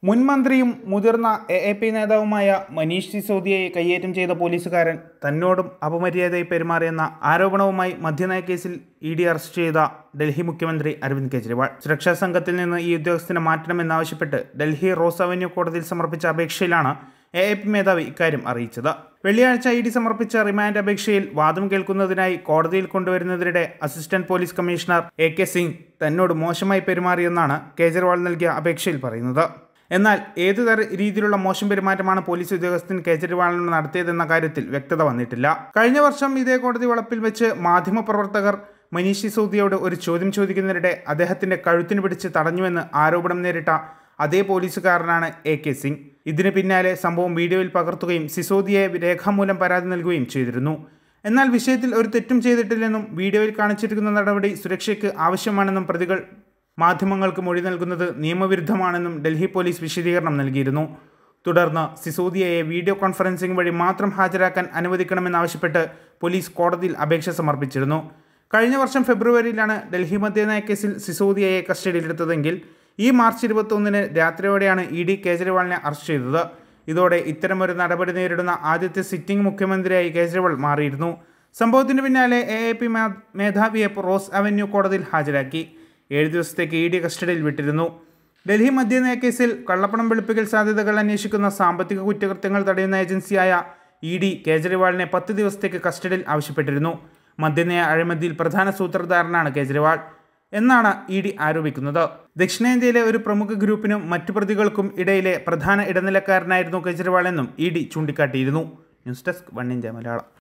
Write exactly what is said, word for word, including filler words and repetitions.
മുൻമന്ത്രിയും മുതിർന്ന A A P നേതാവുമായ മനീഷ് സിസോദിയയെ കയ്യേറ്റം ചെയ്ത പോലീസുകാരൻ തന്നോടും അപമര്യാദയായി പെരുമാറിയെന്ന ആരോപണവുമായി മദ്യനയ കേസിൽ ഇ ഡി അറസ്റ്റ് ചെയ്ത ഡൽഹി മുഖ്യമന്ത്രി അരവിന്ദ് കെജ്രിവാൾ സുരക്ഷാ സംഘത്തിൽ നിന്ന് ഈ ഉദ്യോഗസ്ഥനെ മാറ്റണമെന്നാവശ്യപ്പെട്ട് ഡൽഹി റോസ് അവന്യൂ കോടതിയിൽ സമർപ്പിച്ച അപേക്ഷയിലാണ് എ എ പി മേധാവി ഇക്കാര്യം അറിയിച്ചത്. വെള്ളിയാഴ്ച ഇ ഡി സമർപ്പിച്ച റിമാൻഡ് അപേക്ഷയിൽ വാദം കേൾക്കുന്നതിനായി കോടതിയിൽ കൊണ്ടുവരുന്നതിനിടെ assistant police commissioner A K Singh തന്നോട് മോശമായി പെരുമാറിയെന്നാണ് കേജ്രിവാൾ നൽകിയ അപേക്ഷയിൽ പറയുന്നത്. എന്നാൽ ഏതു തര രീതിയിലുള്ള മോശം പെരുമാറ്റമാണ് പോലീസ് ഉദ്യോഗസ്ഥൻ കേജ്രിവാളിനോട് നടത്തിയതെന്ന കാര്യത്തിൽ വ്യക്തത വന്നിട്ടില്ല. കഴിഞ്ഞ വർഷം ഇതേ കോടതി വളപ്പിൽ വെച്ച് മാധ്യമപ്രവർത്തകർ മനീഷ് സിസോദിയയോട് ഒരു ചോദ്യം ചോദിക്കുന്നതിനിടെ അദ്ദേഹത്തിന്റെ കഴുത്തിന് പിടിച്ച് തടഞ്ഞുവെന്ന് ആരോപണം നേരിട്ട അതേ പോലീസുകാരനാണ് എ കെ സിംഗ്. ഇതിന് പിന്നാലെ സംഭവം വീഡിയോയിൽ പകർത്തുകയും സിസോദിയയെ രേഖാമൂലം പരാതി നൽകുകയും ചെയ്തിരുന്നു. എന്നാൽ വിഷയത്തിൽ ഒരു തെറ്റും ചെയ്തിട്ടില്ലെന്നും വീഡിയോയിൽ കാണിച്ചിരിക്കുന്ന നടപടി സുരക്ഷയ്ക്ക് ആവശ്യമാണെന്നും പ്രതികൾ മാധ്യമങ്ങൾക്ക് മൊഴി നൽകുന്നത് നിയമവിരുദ്ധമാണെന്നും ഡൽഹി പോലീസ് വിശദീകരണം നൽകിയിരുന്നു. തുടർന്ന് സിസോദിയയെ വീഡിയോ കോൺഫറൻസിംഗ് വഴി മാത്രം ഹാജരാക്കാൻ അനുവദിക്കണമെന്നാവശ്യപ്പെട്ട് പോലീസ് കോടതിയിൽ അപേക്ഷ സമർപ്പിച്ചിരുന്നു. കഴിഞ്ഞ വർഷം ഫെബ്രുവരിയിലാണ് ഡൽഹി മദ്യനയ കേസിൽ സിസോദിയയെ കസ്റ്റഡിയിലെടുത്തതെങ്കിൽ ഈ മാർച്ച് ഇരുപത്തൊന്നിന് രാത്രിയോടെയാണ് ഇ ഡി കേജ്രിവാളിനെ അറസ്റ്റ് ചെയ്തത്. ഇതോടെ ഇത്തരമൊരു നടപടി നേരിടുന്ന ആദ്യത്തെ സിറ്റിംഗ് മുഖ്യമന്ത്രിയായി കേജ്രിവാൾ മാറിയിരുന്നു. സംഭവത്തിന് പിന്നാലെ എ എ പി മേധാവിയെ റോസ് അവന്യൂ കോടതിയിൽ ഹാജരാക്കി ഏഴ് ദിവസത്തേക്ക് ഇ ഡി കസ്റ്റഡിയിൽ വിട്ടിരുന്നു. ഡൽഹി മദ്യനയ കേസിൽ കള്ളപ്പണം വെളുപ്പിക്കൽ സാധ്യതകൾ അന്വേഷിക്കുന്ന സാമ്പത്തിക കുറ്റകൃത്യങ്ങൾ തടയുന്ന ഏജൻസിയായ ഇ ഡി കേജ്രിവാളിനെ പത്ത് ദിവസത്തേക്ക് കസ്റ്റഡിയിൽ ആവശ്യപ്പെട്ടിരുന്നു. മദ്യനയ അഴിമതിയിൽ പ്രധാന സൂത്രധാരനാണ് കേജ്രിവാൾ എന്നാണ് ഇ ഡി ആരോപിക്കുന്നത്. ദക്ഷിണേന്ത്യയിലെ ഒരു പ്രമുഖ ഗ്രൂപ്പിനും മറ്റു പ്രതികൾക്കും ഇടയിലെ പ്രധാന ഇടനിലക്കാരനായിരുന്നു കേജ്രിവാൾ എന്നും ഇ ഡി ചൂണ്ടിക്കാട്ടിയിരുന്നു. News desk one India Malayalam.